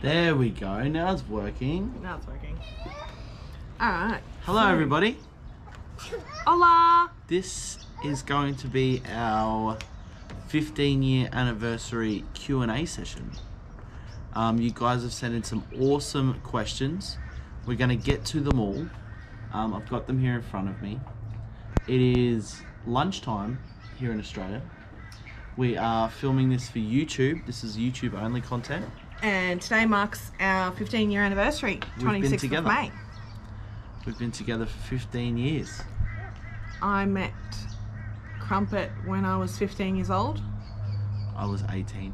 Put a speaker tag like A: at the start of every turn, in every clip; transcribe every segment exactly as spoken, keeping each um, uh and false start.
A: There we go. Now it's working.
B: Now it's working. Alright.
A: Hello,
B: so...
A: everybody.
B: Hola!
A: This is going to be our fifteen year anniversary Q and A session. Um, you guys have sent in some awesome questions. We're going to get to them all. Um, I've got them here in front of me. It is lunchtime here in Australia. We are filming this for YouTube. This is YouTube only content.
B: And today marks our fifteen year anniversary, twenty-sixth of May.
A: We've been together for fifteen years.
B: I met Crumpet when I was fifteen years old.
A: I was eighteen.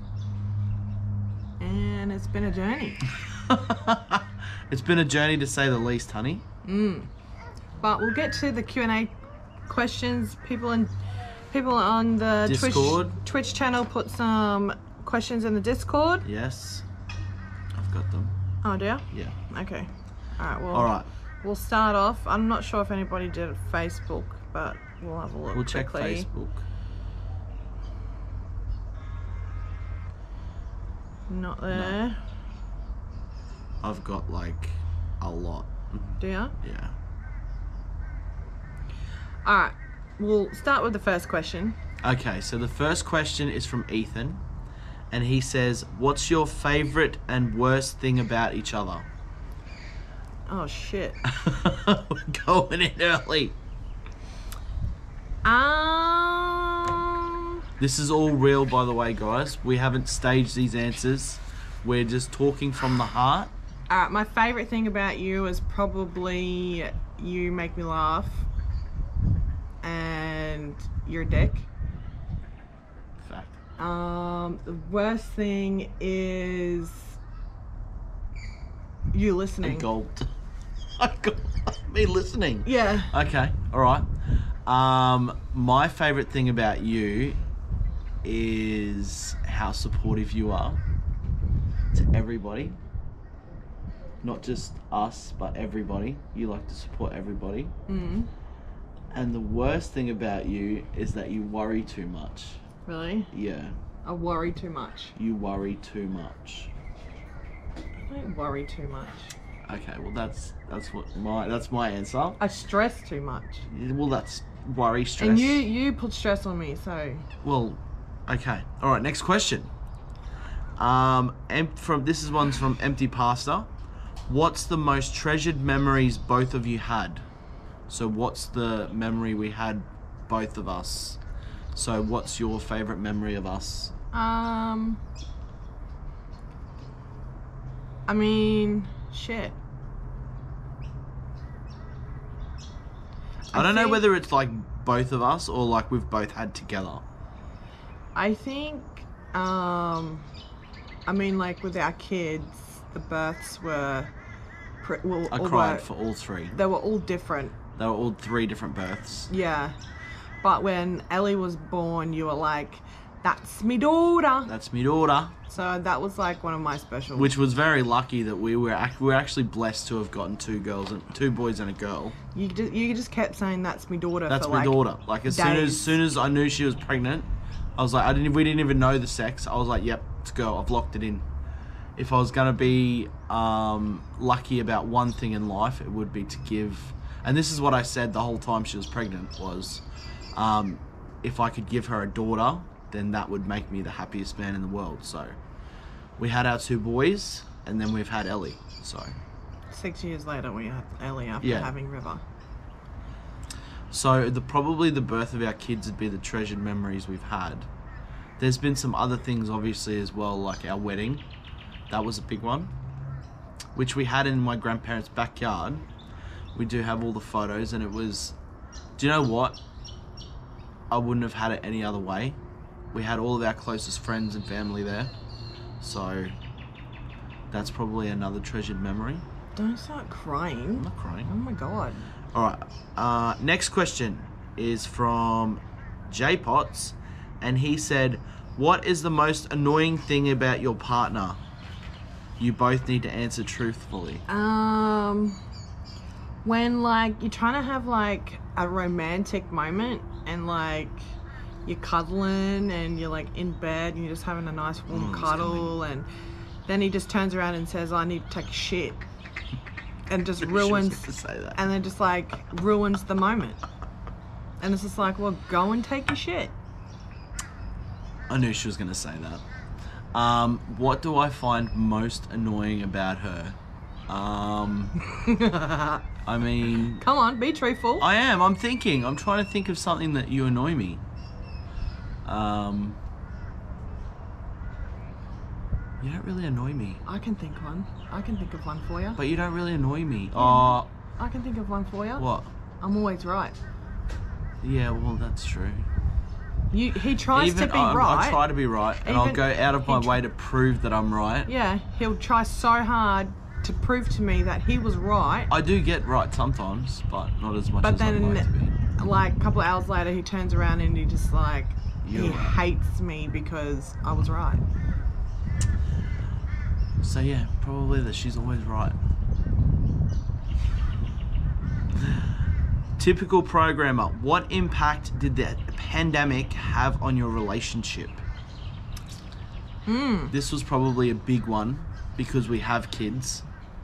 B: And it's been a journey.
A: It's been a journey to say the least, honey.
B: Mm. But we'll get to the Q and A questions. People in people on the
A: Discord.
B: Twitch, Twitch channel put some questions in the Discord.
A: Yes. I've got them.
B: Oh, do you?
A: Yeah.
B: Okay. Alright, well,
A: All right.
B: We'll start off. I'm not sure if anybody did it Facebook, but we'll have a look
A: We'll check
B: quickly.
A: Facebook.
B: Not there.
A: No. I've got like a lot.
B: Do you?
A: Yeah.
B: Alright, we'll start with the first question.
A: Okay, so the first question is from Ethan. And he says, what's your favourite and worst thing about each other?
B: Oh, shit.
A: We're going in early.
B: Um...
A: This is all real, by the way, guys. We haven't staged these answers. We're just talking from the heart.
B: Alright, my favourite thing about you is probably you make me laugh. And you're a dick.
A: Fact.
B: Um, the worst thing is you listening.
A: I gulped. I gulped. Me listening.
B: Yeah.
A: Okay, alright. Um, my favourite thing about you is how supportive you are to everybody. Not just us, but everybody. You like to support everybody.
B: Mm.
A: And the worst thing about you is that you worry too much.
B: Really?
A: Yeah.
B: I worry too much.
A: You worry too much.
B: I don't worry too much.
A: Okay, well that's that's what my that's my answer.
B: I stress too much.
A: Well, that's worry, stress.
B: And you you put stress on me, so.
A: Well, okay. All right. Next question. Um, em from this is one's from Empty Pasta. What's the most treasured memories both of you had? So what's the memory we had, both of us? So what's your favorite memory of us?
B: Um. I mean, shit.
A: I, I don't
B: think,
A: know whether it's like both of us or like we've both had together.
B: I think, um, I mean, like with our kids, the births were. Pre well,
A: I cried for all three.
B: They were all different.
A: They were all three different births.
B: Yeah. But when Ellie was born, you were like, that's me daughter.
A: That's me daughter.
B: So that was like one of my special.
A: Which was very lucky that we were ac we were actually blessed to have gotten two girls and two boys and a girl.
B: You just you just kept saying that's me daughter.
A: That's
B: for
A: my
B: like
A: daughter. Like as
B: days.
A: soon as soon as I knew she was pregnant, I was like, I didn't. We didn't even know the sex. I was like, yep, it's a girl. I've locked it in. If I was gonna be um, lucky about one thing in life, it would be to give. And this is what I said the whole time she was pregnant was, um, if I could give her a daughter, then that would make me the happiest man in the world. So we had our two boys, and then we've had Ellie. So
B: six years later, we had Ellie after
A: yeah.
B: having River.
A: So the probably the birth of our kids would be the treasured memories we've had. There's been some other things obviously as well, like our wedding. That was a big one, which we had in my grandparents' backyard. We do have all the photos, and it was, do you know what? I wouldn't have had it any other way. We had all of our closest friends and family there. So that's probably another treasured memory.
B: Don't start crying.
A: I'm not crying.
B: Oh my god.
A: All right. Uh, next question is from J Potts, and he said, what is the most annoying thing about your partner? You both need to answer truthfully.
B: Um, when like you're trying to have like a romantic moment and like you're cuddling and you're like in bed and you're just having a nice warm
A: Oh,
B: cuddle and then he just turns around and says, I need to take a shit. And just
A: She was
B: ruins,
A: gonna say that.
B: and then just like ruins the moment. And it's just like, well, go and take your shit.
A: I knew she was going to say that. Um, what do I find most annoying about her? Um, I mean...
B: Come on, be truthful.
A: I am. I'm thinking. I'm trying to think of something that you annoy me. Um, you don't really annoy me.
B: I can think one. I can think of one for you.
A: But you don't really annoy me. Oh,
B: I can think of one for you.
A: what?
B: I'm always right.
A: Yeah, well, that's true.
B: You, he tries
A: Even
B: to be
A: I,
B: right.
A: I try to be right, and I'll
B: Even-
A: go out of my
B: he tr-
A: way to prove that I'm right.
B: Yeah, he'll try so hard to prove to me that he was right.
A: I do get right sometimes, but not as much
B: But
A: as I'd
B: then,
A: like to be.
B: like a couple of hours later, he turns around and he just like
A: You're
B: he
A: right.
B: hates me because I was right.
A: So yeah, probably that she's always right. Typical programmer. What impact did the pandemic have on your relationship?
B: Mm.
A: This was probably a big one because we have kids.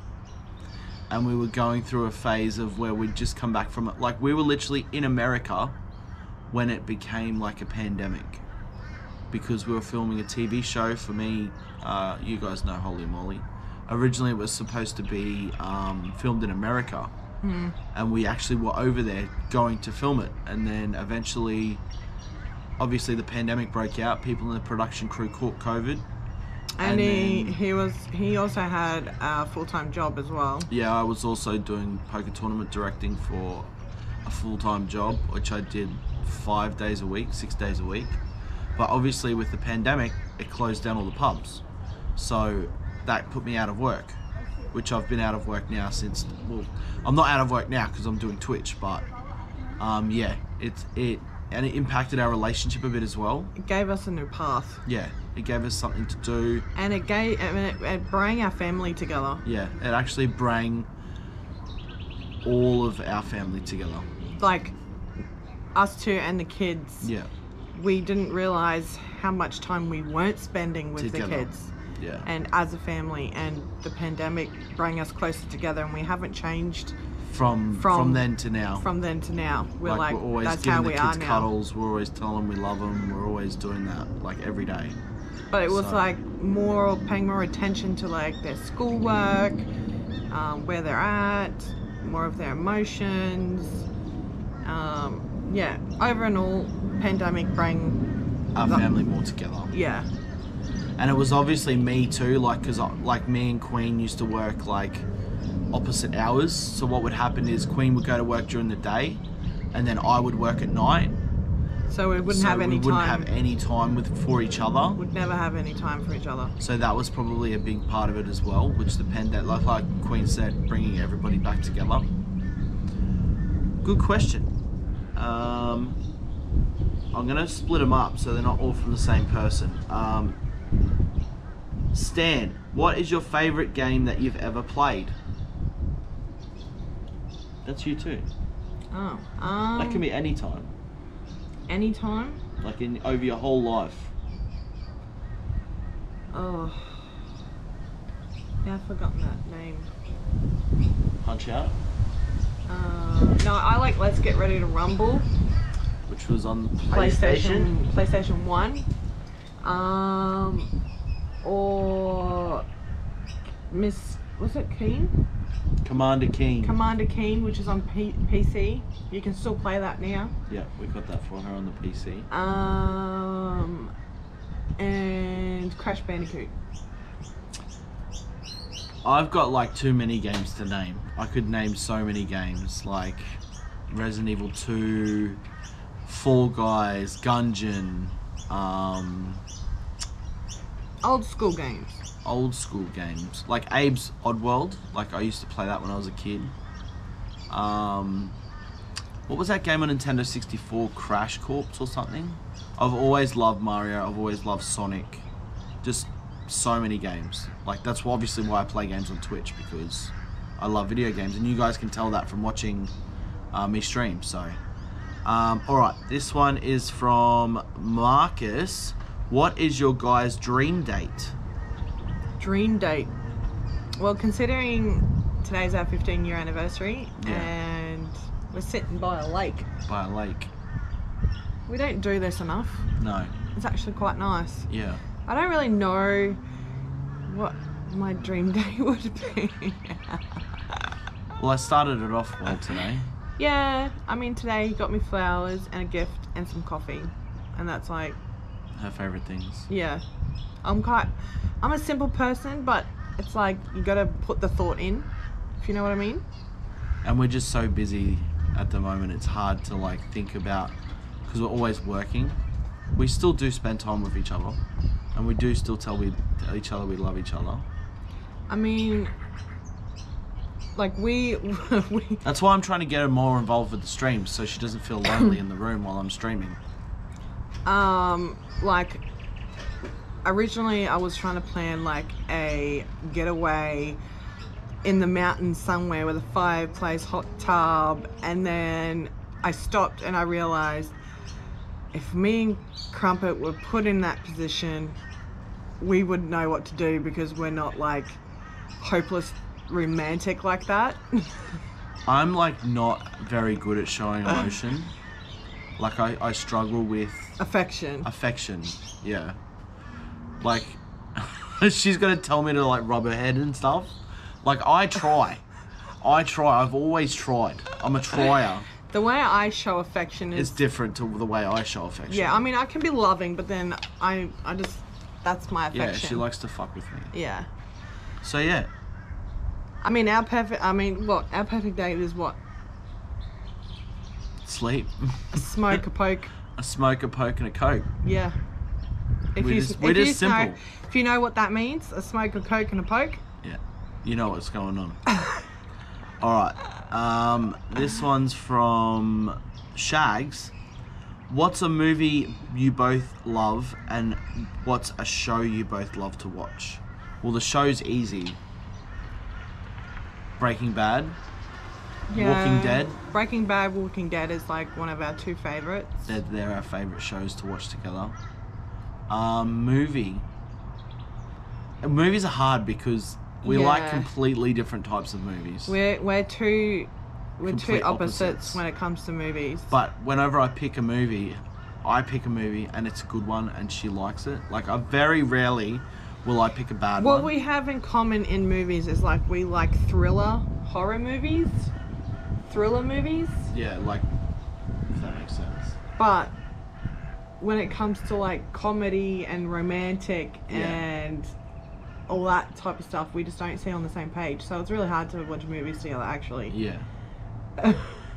A: And we were going through a phase of where we'd just come back from it. Like, we were literally in America when it became like a pandemic. Because we were filming a T V show for me. Uh, you guys know Holy Moly. Originally it was supposed to be um, filmed in America.
B: Mm.
A: And we actually were over there going to film it. And then eventually, obviously the pandemic broke out. People in the production crew caught COVID.
B: And,
A: And
B: he
A: then-
B: he was he also had a full time job as well.
A: Yeah, I was also doing poker tournament directing for a full-time job, which I did five days a week, six days a week. But obviously with the pandemic, it closed down all the pubs. So that put me out of work, which I've been out of work now since, well, I'm not out of work now because I'm doing Twitch, but um, yeah, it's, it, and it impacted our relationship a bit as well.
B: It gave us a new path,
A: Yeah, it gave us something to do.
B: and it gave I mean, it, it brought our family together.
A: Yeah, it actually brought all of our family together.
B: Like us two and the kids.
A: Yeah.
B: We didn't realize how much time we weren't spending with
A: Together.
B: the kids.
A: Yeah.
B: And as a family, and the pandemic brought us closer together, and we haven't changed
A: From, from
B: From-
A: then to now.
B: from then to now. We're like,
A: we're always
B: that's
A: giving
B: how
A: the
B: we
A: kids
B: are now.
A: cuddles. We're always telling them we love them. We're always doing that, like, every day.
B: But it was
A: So-
B: like more paying more attention to like their schoolwork, um, where they're at, more of their emotions. Um, yeah, over and all, pandemic bring
A: Our
B: the-
A: family more together.
B: Yeah,
A: And it was obviously me too, like, because like me and Queen used to work like opposite hours. So what would happen is Queen would go to work during the day, and then I would work at night.
B: so we wouldn't
A: so
B: have any
A: we wouldn't
B: time.
A: have any time with for each other.
B: Would never have any time for each other.
A: So that was probably a big part of it as well, which the pandemic, like, like Queen said, bringing everybody back together. Good question. Um, I'm gonna split them up so they're not all from the same person. Um, Stan, what is your favorite game that you've ever played? That's you too.
B: Oh, um,
A: That can be any time,
B: anytime.
A: like in over your whole life.
B: Oh, yeah, I've forgotten that name.
A: Punch Out,
B: Uh, no, I like Let's Get Ready to Rumble.
A: which was on
B: PlayStation, PlayStation One, um, or Miss, was it Keen?
A: Commander Keen.
B: Commander Keen, which is on P- PC. You can still play that now.
A: Yeah, we got that for her on the P C.
B: Um, and Crash Bandicoot.
A: I've got like too many games to name. I could name so many games, like Resident Evil two, Fall Guys, Gungeon, um,
B: Old school games.
A: old school games, like Abe's Oddworld. Like, I used to play that when I was a kid. Um, what was that game on Nintendo sixty-four? Crash Corps or something? I've always loved Mario. I've always loved Sonic. Just so many games. Like, that's obviously why I play games on Twitch, because I love video games, and you guys can tell that from watching uh, me stream. So, um, all right, this one is from Marcus. What is your guy's dream date?
B: Dream date. Well, considering today's our fifteen year anniversary,
A: Yeah.
B: and we're sitting by a lake.
A: By a lake.
B: We don't do this enough.
A: No.
B: It's actually quite nice.
A: Yeah.
B: I don't really know what my dream date would be.
A: Well, I started it off well today.
B: Yeah, I mean, today he got me flowers and a gift and some coffee, and that's like,
A: Her favourite things.
B: yeah. I'm quite, I'm a simple person, but it's like you gotta put the thought in, if you know what I mean.
A: And we're just so busy at the moment, it's hard to like think about, because we're always working. We still do spend time with each other, and we do still tell we tell each other we love each other.
B: I mean, like we, we
A: That's why I'm trying to get her more involved with the streams, so she doesn't feel lonely in the room while I'm streaming.
B: um, like originally I was trying to plan like a getaway in the mountains somewhere with a fireplace, hot tub, and then I stopped and I realized if me and Crumpet were put in that position, we would know what to do, because we're not like hopeless romantic like that.
A: I'm like not very good at showing emotion. Like I, I struggle with
B: Affection.
A: affection. Yeah. Like she's gonna tell me to like rub her head and stuff. Like I try. I try. I've always tried. I'm a trier.
B: The way I show affection
A: It's
B: is
A: different to the way I show affection.
B: yeah. I mean, I can be loving, but then I, I just that's my affection.
A: Yeah, she likes to fuck with me.
B: Yeah.
A: So yeah.
B: I mean, our perfect. I mean, what our perfect date is what?
A: Sleep.
B: A smoke, a poke.
A: A smoke, a poke, and a coke.
B: Yeah. If
A: We're
B: you,
A: just-
B: if
A: we're
B: you
A: just
B: know,
A: simple.
B: if you know what that means, a smoke, a coke, and a poke.
A: Yeah. You know what's going on. Alright. Um, this one's from Shags. What's a movie you both love, and what's a show you both love to watch? Well, the show's easy. Breaking Bad. Walking Dead.
B: Breaking Bad, Walking Dead is like one of our two favorites.
A: They're, they're our favourite shows to watch together. Um, movie. And movies are hard because we like
B: Yeah.
A: completely different types of movies.
B: We're we're two we're
A: Complete
B: two opposites,
A: opposites.
B: when it comes to movies.
A: But whenever I pick a movie, I pick a movie and it's a good one and she likes it. Like, I very rarely will I pick a bad
B: What
A: one.
B: we have in common in movies is like we like thriller horror movies, thriller movies.
A: Yeah, like, if that makes sense.
B: But when it comes to like comedy and romantic
A: Yeah.
B: and all that type of stuff, we just don't see on the same page. So it's really hard to watch movies together, actually.
A: Yeah. I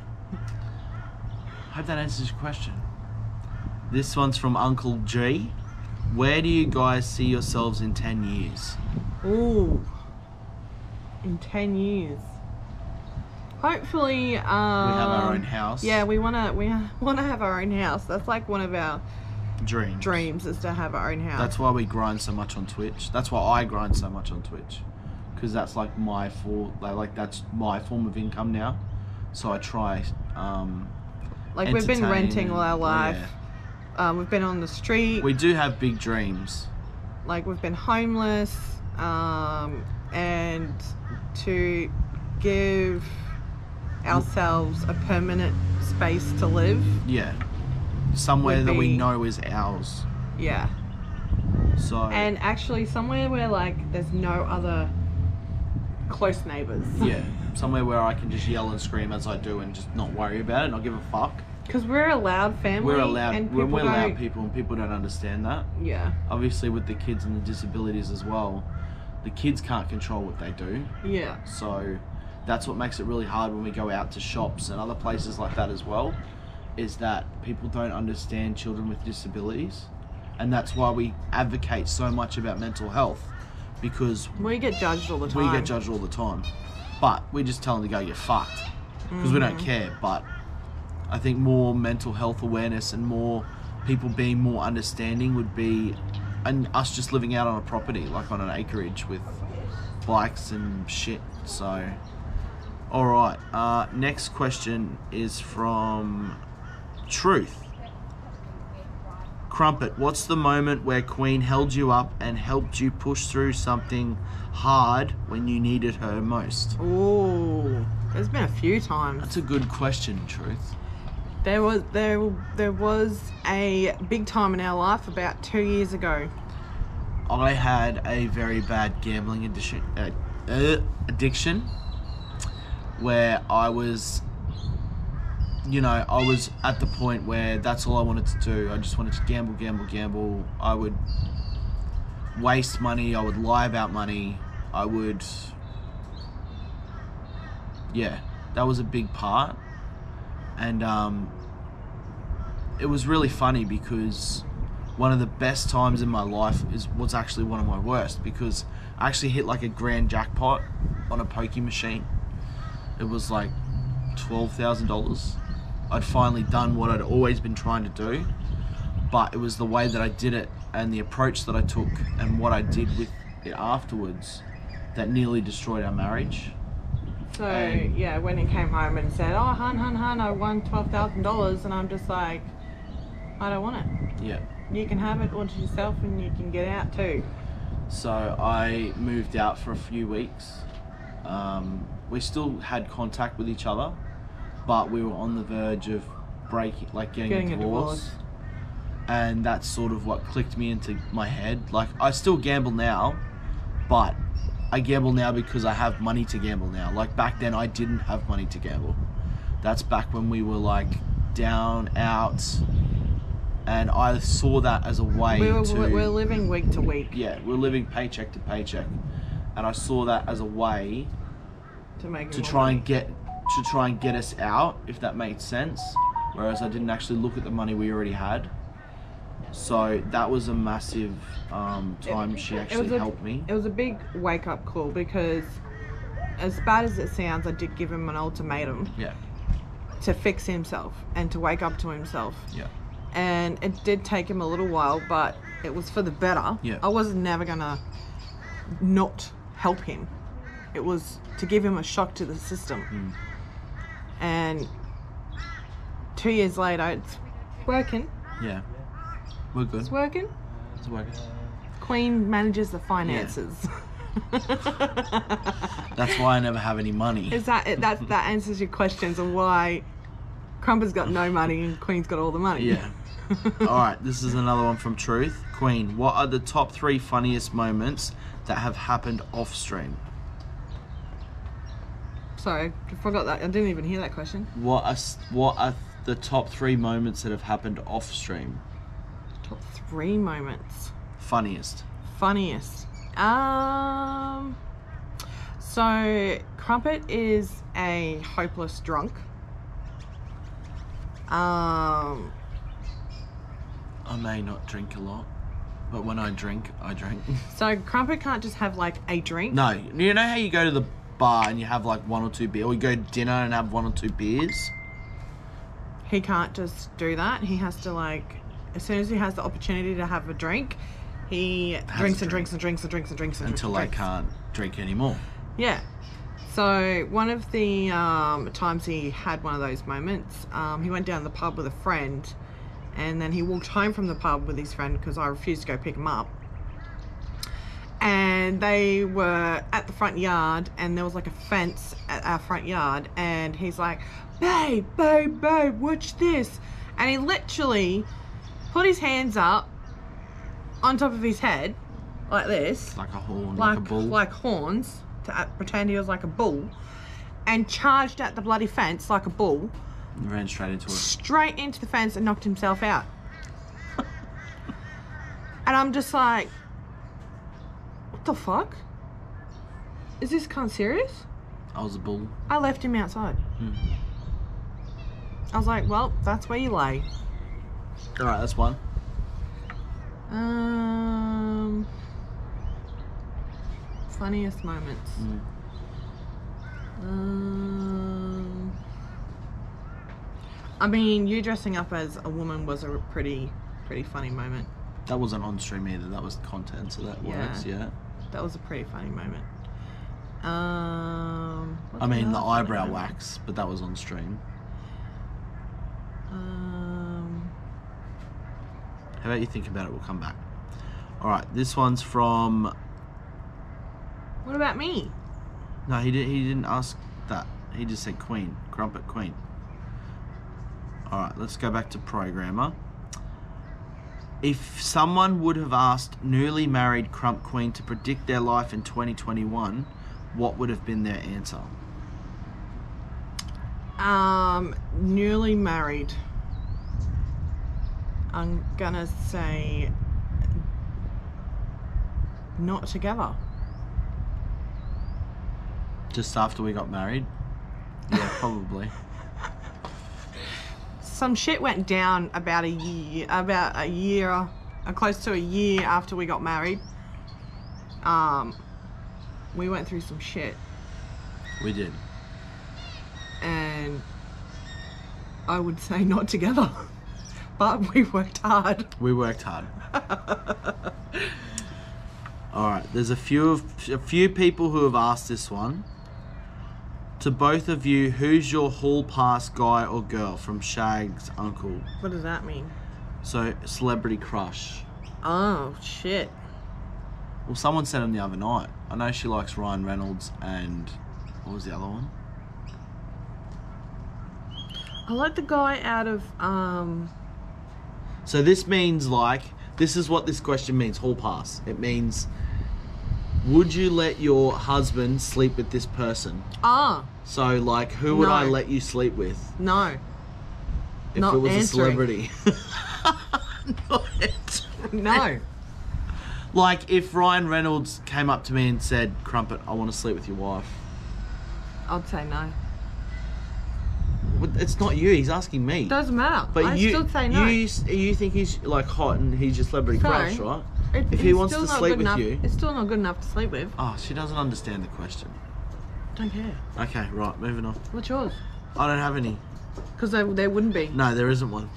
A: hope that answers your question. This one's from Uncle G. Where do you guys see yourselves in ten years?
B: Ooh. In ten years. Hopefully, um,
A: We have our own house.
B: Yeah, we wanna we wanna have our own house. That's like one of our
A: Dreams.
B: dreams, is to have our own house.
A: That's why we grind so much on Twitch. That's why I grind so much on Twitch, because that's like my for like, like that's my form of income now. So I try. Um,
B: like we've been
A: entertain
B: renting all our
A: and-
B: life.
A: yeah.
B: Um, we've been on the street.
A: We do have big dreams.
B: Like we've been homeless, um, and to give ourselves a permanent space to live.
A: Yeah. Somewhere
B: Would
A: that we
B: be-
A: know is ours.
B: Yeah.
A: So.
B: And actually somewhere where like there's no other close neighbours.
A: yeah. Somewhere where I can just yell and scream as I do and just not worry about it, not give a fuck.
B: Because we're a loud family.
A: We're allowed.
B: and
A: We're,
B: people
A: we're loud
B: don't-
A: people, and people don't understand that.
B: Yeah.
A: Obviously, with the kids and the disabilities as well, the kids can't control what they do.
B: Yeah.
A: So that's what makes it really hard when we go out to shops and other places like that as well, is that people don't understand children with disabilities. And that's why we advocate so much about mental health, because
B: We get judged all the time.
A: we get judged all the time. But we just tell them to go, you're fucked, because we don't care. But I think more mental health awareness and more people being more understanding would be, and us just living out on a property, like on an acreage with bikes and shit. So, all right. Uh, next question is from Truth. Crumpet, what's the moment where Queen held you up and helped you push through something hard when you needed her most?
B: Ooh, there's been a few times.
A: That's a good question, Truth.
B: There was there there was a big time in our life about two years ago.
A: I had a very bad gambling addiction, uh, uh, addiction where I was, you know, I was at the point where that's all I wanted to do. I just wanted to gamble, gamble, gamble. I would waste money. I would lie about money. I would, yeah, that was a big part. And um, it was really funny because one of the best times in my life is was actually one of my worst, because I actually hit like a grand jackpot on a pokie machine. It was like twelve thousand dollars. I'd finally done what I'd always been trying to do, but it was the way that I did it and the approach that I took and what I did with it afterwards that nearly destroyed our marriage.
B: So
A: And-
B: yeah, when he came home and said, "Oh, hun, hun, hun, I won twelve thousand dollars," and I'm just like, I don't want it.
A: Yeah.
B: You can have it all to yourself, and you can get out too.
A: So I moved out for a few weeks. Um, we still had contact with each other, but we were on the verge of breaking, like getting,
B: Getting
A: a,
B: a
A: divorce.
B: divorce.
A: And that's sort of what clicked me into my head. Like, I still gamble now, but I gamble now because I have money to gamble now. Like, back then I didn't have money to gamble. That's back when we were like down, out, and I saw that as a way
B: We were,
A: to...
B: we we're living week to week
A: Yeah, we're living paycheck to paycheck. And I saw that as a way
B: to make
A: to
B: more
A: try
B: money.
A: and get to try and get us out, if that made sense. Whereas I didn't actually look at the money we already had. So that was a massive um, time she actually
B: was a-
A: helped me.
B: It was a big wake up call, because as bad as it sounds, I did give him an ultimatum
A: Yeah,
B: to fix himself and to wake up to himself.
A: yeah,
B: And it did take him a little while, but it was for the better.
A: Yeah.
B: I was never gonna not help him. It was to give him a shock to the system.
A: Mm.
B: And two years later, it's working.
A: yeah. We're good.
B: It's working.
A: It's working.
B: Queen manages the finances.
A: That's why I never have any money.
B: Is that it? That that answers your questions on why Crumpet's got no money and Queen's got all the money.
A: Yeah. All right, this is another one from Truth. Queen, what are the top three funniest moments that have happened off stream?
B: Sorry, I forgot that. I didn't even hear that question.
A: What are s- what are the top three moments that have happened off stream?
B: Top three moments.
A: Funniest.
B: Funniest. Um. So Crumpet is a hopeless drunk. Um.
A: I may not drink a lot, but when I drink, I drink.
B: So Crumpet can't just have like a drink.
A: No, you know how you go to the bar and you have like one or two beers, or you go to dinner and have one or two beers?
B: He can't just do that. He has to, like, as soon as he has the opportunity to have a drink, he
A: a
B: drinks and
A: drink.
B: drinks and drinks and drinks and drinks and
A: Until I
B: drinks.
A: can't drink anymore.
B: Yeah. So one of the um, times he had one of those moments, um, he went down to the pub with a friend, and then he walked home from the pub with his friend because I refused to go pick him up. And they were at the front yard, and there was like a fence at our front yard, and he's like, babe, babe, babe, watch this. And he literally put his hands up on top of his head, like this,
A: Like a horn, like,
B: like
A: a bull.
B: like horns, to uh, pretend he was like a bull, and charged at the bloody fence like a bull,
A: And ran straight into it.
B: straight into the fence and knocked himself out. And I'm just like, what the fuck? Is this cunt serious?
A: I was a bull.
B: I left him outside.
A: Hmm.
B: I was like, well, that's where you lay.
A: Alright, that's one.
B: Um, funniest moments.
A: Mm.
B: Um, I mean, you dressing up as a woman was a pretty, pretty funny moment.
A: That wasn't on stream either, that was content, so that
B: Yeah.
A: works, yeah.
B: That was a pretty funny moment. Um, what's
A: I mean, the
B: another funny
A: eyebrow
B: moment?
A: wax, but that was on stream.
B: Um,
A: How about you think about it? We'll come back. All right, this one's from.
B: What about me?
A: No, he did. He didn't ask that. He just said Queen, Crumpet Queen. All right, let's go back to programmer. If someone would have asked newly married Crump Queen to predict their life in twenty twenty-one, what would have been their answer?
B: Um, newly married. I'm gonna say not together.
A: Just after we got married? Yeah, probably.
B: Some shit went down about a year, about a year, uh, close to a year after we got married. Um, we went through some shit.
A: We did.
B: And I would say not together, but we worked hard.
A: We worked hard. All right, there's a few of, a few people who have asked this one. To both of you, who's your hall pass guy or girl from Shag's uncle?
B: What does that mean?
A: So, celebrity crush.
B: Oh, shit.
A: Well, someone said him the other night. I know she likes Ryan Reynolds and what was the other one?
B: I like the guy out of, um...
A: So this means like, this is what this question means, hall pass. It means, would you let your husband sleep with this person?
B: Ah.
A: So like, who would
B: No.
A: I let you sleep with?
B: No.
A: If
B: Not
A: it was
B: answering.
A: a celebrity. Not answering.
B: No.
A: Like if Ryan Reynolds came up to me and said, Crumpet, I want to sleep with your wife.
B: I'd say no.
A: Well, it's not you, he's asking me.
B: Doesn't matter.
A: But
B: I
A: you,
B: still say no.
A: you, you think he's like hot and he's your celebrity
B: So,
A: crush, right?
B: It-
A: If he
B: it's
A: wants
B: still
A: to
B: not
A: sleep
B: good
A: with
B: enough,
A: you.
B: It's still not good enough to sleep with.
A: Oh, she doesn't understand the question.
B: Don't care.
A: Okay, right, moving on.
B: What's yours?
A: I don't have any.
B: Because there, there wouldn't be.
A: No, there isn't one.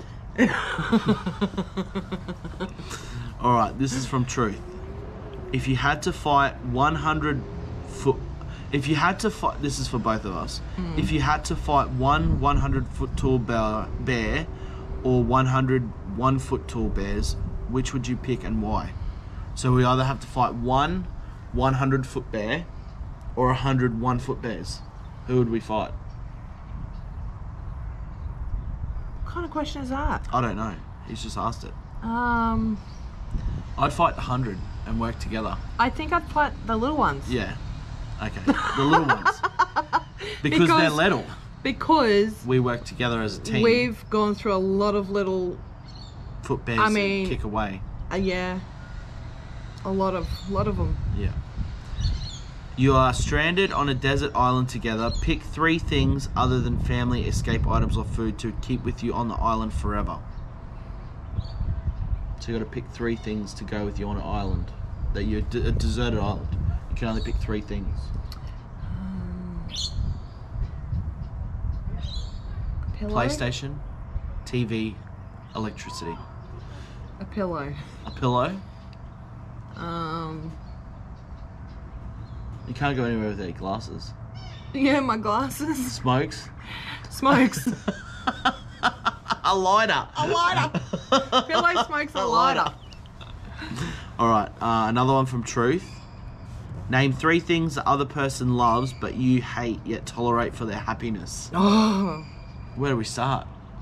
A: Alright, this is from Truth. If you had to fight one hundred foot... If you had to fight... This is for both of us.
B: Mm.
A: If you had to fight one one hundred foot tall bear, bear or one hundred one foot tall bears, which would you pick and why? So we either have to fight one one hundred foot bear or one hundred one foot bears. Who would we fight?
B: What kind of question is that?
A: I don't know. He's just asked it.
B: Um,
A: I'd fight one hundred and work together.
B: I think I'd fight the little ones.
A: Yeah. Okay. The little ones. Because,
B: Because-
A: they're little.
B: Because
A: We work together as a team.
B: we've gone through a lot of little,
A: Foot bears
B: I mean-
A: and kick away.
B: uh, yeah, a lot of, lot of them.
A: Yeah. You are stranded on a desert island together. Pick three things other than family, escape items, or food to keep with you on the island forever. So you got to pick three things to go with you on an island. That you're d- a deserted island. You can only pick three things.
B: Pillow?
A: PlayStation, T V, electricity.
B: A pillow.
A: A pillow.
B: Um,
A: You can't go anywhere without your glasses.
B: yeah, my glasses.
A: Smokes.
B: Smokes.
A: A lighter.
B: A lighter. Pillow smokes a lighter.
A: All right, uh, another one from Truth. Name three things the other person loves but you hate yet tolerate for their happiness.
B: Oh.
A: Where do we start?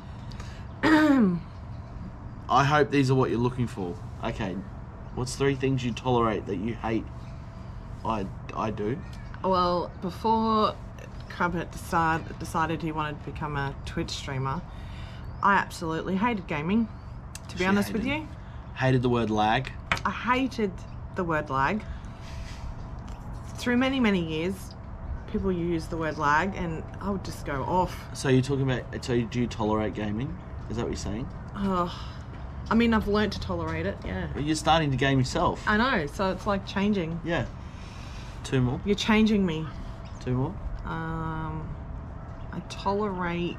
A: I hope these are what you're looking for. Okay, what's three things you tolerate that you hate? I, I do.
B: Well, before Crumpet decide, decided he wanted to become a Twitch streamer, I absolutely hated gaming. To be
A: She
B: honest with
A: hated-
B: you,
A: Hated the word lag.
B: I hated the word lag. Through many, many years, people use the word lag, and I would just go off.
A: So you're talking about, so do you tolerate gaming? Is that what you're saying?
B: Oh, I mean, I've learned to tolerate it. Yeah,
A: Well, you're starting to game yourself.
B: I know. So it's like changing.
A: Yeah. Two more.
B: You're changing me.
A: Two more.
B: Um, I tolerate.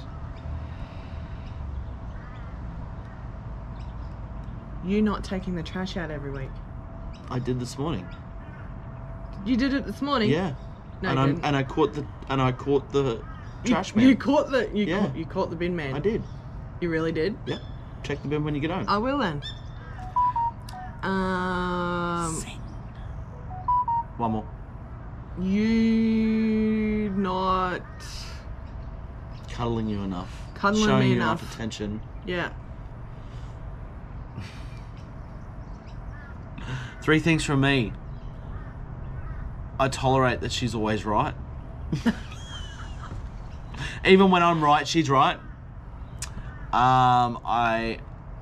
B: You not taking the trash out every week.
A: I did this morning.
B: You did it this morning.
A: Yeah.
B: No,
A: and
B: you
A: I
B: didn't.
A: and I caught the and I caught the
B: You-
A: trash
B: you,
A: man.
B: caught the you
A: Yeah.
B: caught you caught the bin man.
A: I did.
B: You really did.
A: Yeah. check the bin when you get home.
B: I will then. Um,
A: Sing. One more.
B: You not
A: Cuddling you enough.
B: cuddling
A: Showing
B: me
A: you
B: enough.
A: enough attention.
B: Yeah.
A: Three things from me. I tolerate that she's always right. Even when I'm right, she's right. Um, I...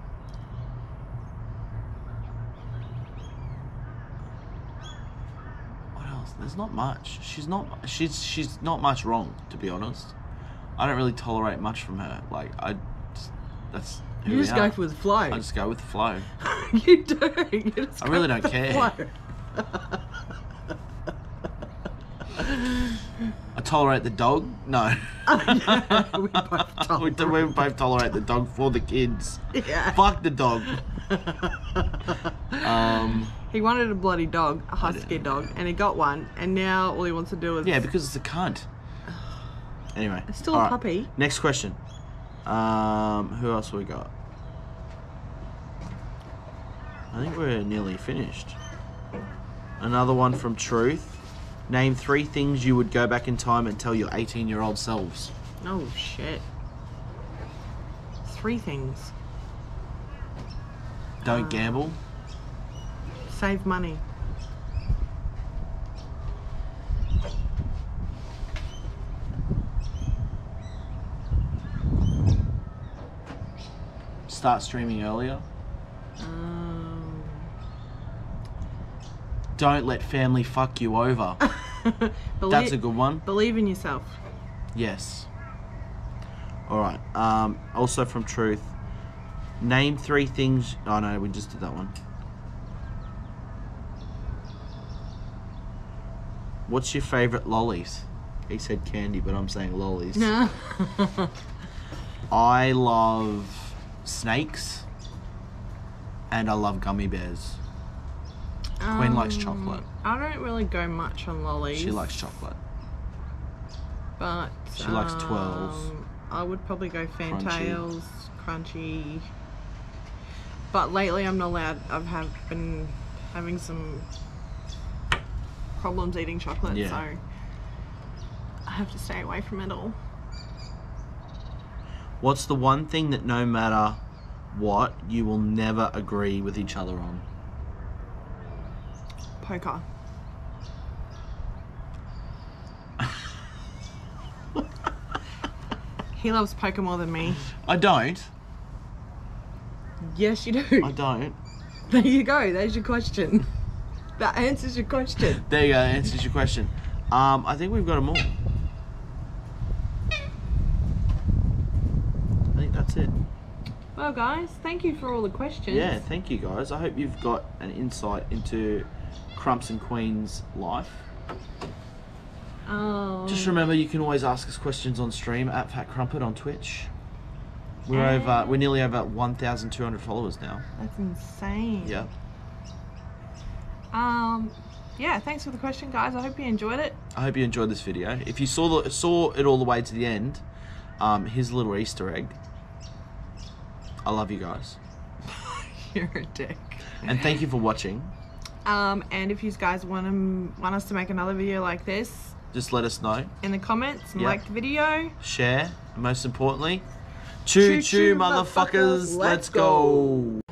A: What else? There's not much. She's not... She's she's not much wrong, to be honest. I don't really tolerate much from her. Like, I... Just, that's... who
B: You
A: we
B: just
A: are.
B: go with the flow.
A: I just go with the flow.
B: You do. You just
A: I
B: go
A: really
B: with
A: don't
B: the
A: care.
B: flow.
A: I tolerate the dog? No.
B: Yeah, we both
A: we,
B: tolerate.
A: do- we both tolerate the dog for the kids.
B: Yeah.
A: Fuck the dog. um,
B: He wanted a bloody dog, a husky
A: didn't.
B: dog, and he got one, and now all he wants to do is...
A: yeah, because it's a cunt. Anyway.
B: It's still
A: all
B: a
A: right,
B: puppy.
A: Next question. Um, who else we got? I think we're nearly finished. Another one from Truth. Name three things you would go back in time and tell your eighteen-year-old selves.
B: Oh, shit. Three things.
A: Don't
B: Uh,
A: gamble.
B: Save money.
A: Start streaming earlier.
B: Um,
A: Don't let family fuck you over.
B: belie-
A: That's a good one.
B: Believe in yourself.
A: Yes. Alright. Um, also from Truth. Name three things... Oh no, we just did that one. What's your favourite lollies? He said candy, but I'm saying lollies.
B: No.
A: I love snakes. And I love gummy bears. Queen likes chocolate.
B: I don't really go much on lollies.
A: She likes chocolate.
B: But
A: She likes twirls.
B: um, I would probably go
A: Crunchy.
B: fantails, crunchy. But lately, I'm not allowed. I've have been having some problems eating chocolate,
A: Yeah.
B: so I have to stay away from it all.
A: What's the one thing that no matter what, you will never agree with each other on?
B: Poker. He loves poker more than me.
A: I don't.
B: Yes, you do.
A: I don't.
B: There you go. There's your question. That answers your question.
A: There you go. That answers your question. Um, I think we've got them all. I think that's it.
B: Well, guys, thank you for all the questions.
A: Yeah, thank you guys. I hope you've got an insight into Crumps and Queen's life.
B: Um,
A: Just remember, you can always ask us questions on stream at PhatCrumpet on Twitch. We're
B: And-
A: over. We're nearly over one thousand two hundred followers now.
B: That's insane.
A: Yeah.
B: Um, yeah, thanks for the question, guys. I hope you enjoyed it.
A: I hope you enjoyed this video. If you saw the, saw it all the way to the end, um, here's a little Easter egg. I love you guys,
B: You're a dick.
A: and thank you for watching.
B: Um, and if you guys want to want us to make another video like this,
A: Just let us know.
B: in the comments, and
A: Yeah.
B: like the video.
A: Share, and most importantly, choo choo,
B: Choo-choo,
A: motherfuckers,
B: motherfuckers,
A: let's
B: let's
A: go.